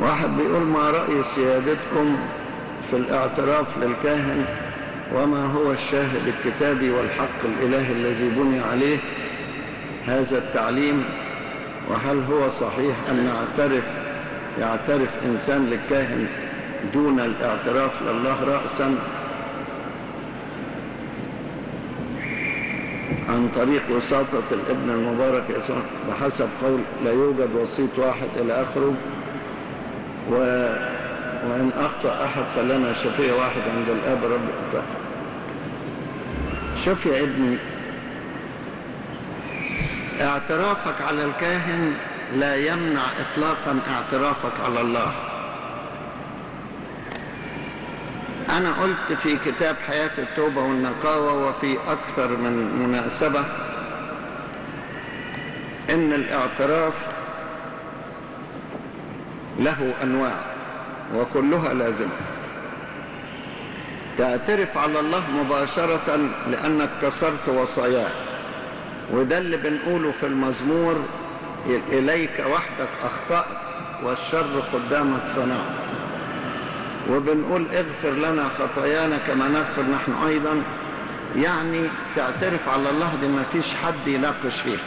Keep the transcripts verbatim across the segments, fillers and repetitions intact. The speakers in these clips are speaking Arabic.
واحد بيقول: ما رأي سيادتكم في الاعتراف للكاهن، وما هو الشاهد الكتابي والحق الإلهي الذي بني عليه هذا التعليم؟ وهل هو صحيح أن يعترف يعترف إنسان للكاهن دون الاعتراف لله رأسا عن طريق وساطة الابن المبارك يسوع بحسب قول لا يوجد وسيط واحد إلى آخره، و... وإن أخطأ أحد فلنا شفيع واحد عند الآب رب الأبطال. شوف يا ابني، اعترافك على الكاهن لا يمنع إطلاقا اعترافك على الله. أنا قلت في كتاب حياة التوبة والنقاوة وفي أكثر من مناسبة إن الاعتراف له أنواع وكلها لازمة. تعترف على الله مباشرة لأنك كسرت وصاياه، وده اللي بنقوله في المزمور: إليك وحدك أخطأت والشر قدامك صنعت. وبنقول: اغفر لنا خطايانا كما نغفر نحن أيضا. يعني تعترف على الله دي ما فيش حد يناقش فيها.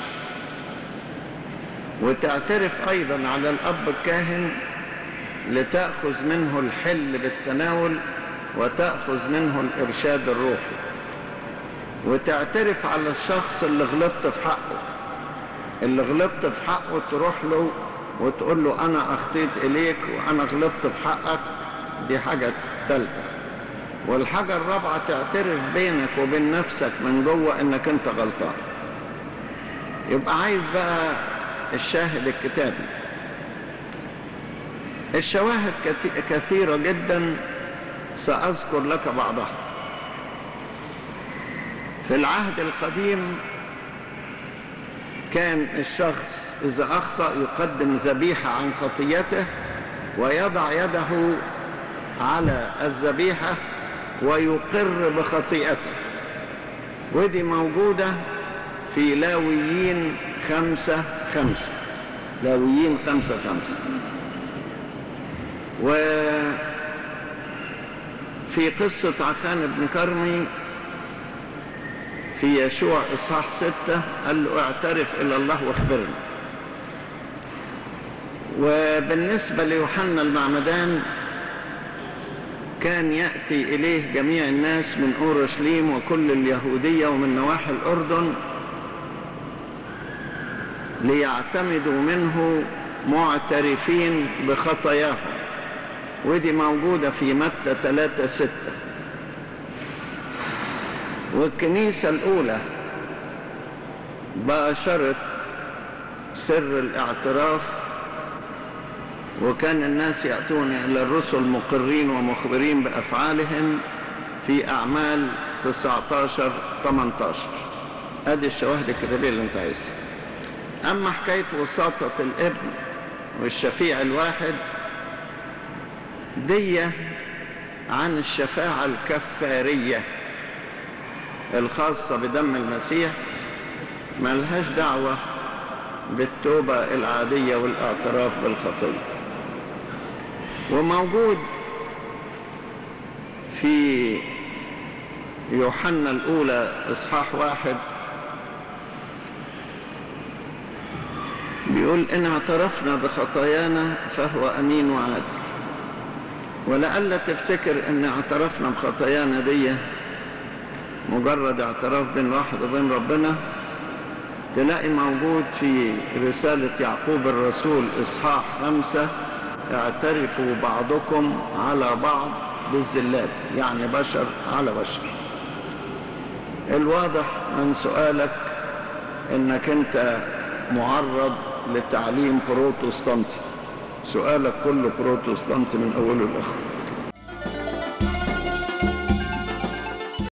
وتعترف أيضا على الأب الكاهن لتأخذ منه الحل بالتناول وتأخذ منه الإرشاد الروحي. وتعترف على الشخص اللي غلطت في حقه، اللي غلطت في حقه تروح له وتقول له: أنا أخطيت إليك وأنا غلطت في حقك. دي حاجة ثالثة. والحاجة الرابعة تعترف بينك وبين نفسك من جوه إنك أنت غلطان. يبقى عايز بقى الشاهد الكتابي. الشواهد كثيرة جدا، سأذكر لك بعضها. في العهد القديم كان الشخص إذا أخطأ يقدم ذبيحة عن خطيته ويضع يده على الذبيحة ويقر بخطيئته، ودي موجودة في لاويين خمسة خمسة. لاويين خمسة خمسة. وفي قصة عخان بن كرمي في يشوع إصحاح ستة قال له: اعترف إلى الله واخبرنا. وبالنسبة ليوحنا المعمدان كان يأتي إليه جميع الناس من أورشليم وكل اليهودية ومن نواحي الأردن ليعتمدوا منه معترفين بخطاياهم، ودي موجودة في متى ثلاثة ستة. والكنيسة الأولى باشرت سر الاعتراف، وكان الناس يأتون إلى الرسل مقرين ومخبرين بأفعالهم في أعمال تسعة عشر ثمانية عشر. هذه الشواهد الكتابية اللي انت عايزها. أما حكاية وساطة الابن والشفيع الواحد دي عن الشفاعة الكفارية الخاصة بدم المسيح، ما لهاش دعوة بالتوبة العادية والاعتراف بالخطية. وموجود في يوحنا الأولى إصحاح واحد بيقول: إن اعترفنا بخطايانا فهو أمين وعادل. ولألا تفتكر إن اعترفنا بخطايانا دي مجرد اعتراف بين واحد وبين ربنا، تلاقي موجود في رسالة يعقوب الرسول إصحاح خمسة: اعترفوا بعضكم على بعض بالزلات، يعني بشر على بشر. الواضح من سؤالك انك انت معرض لتعليم بروتستانتي، سؤالك كله بروتستانتي من اوله لاخره.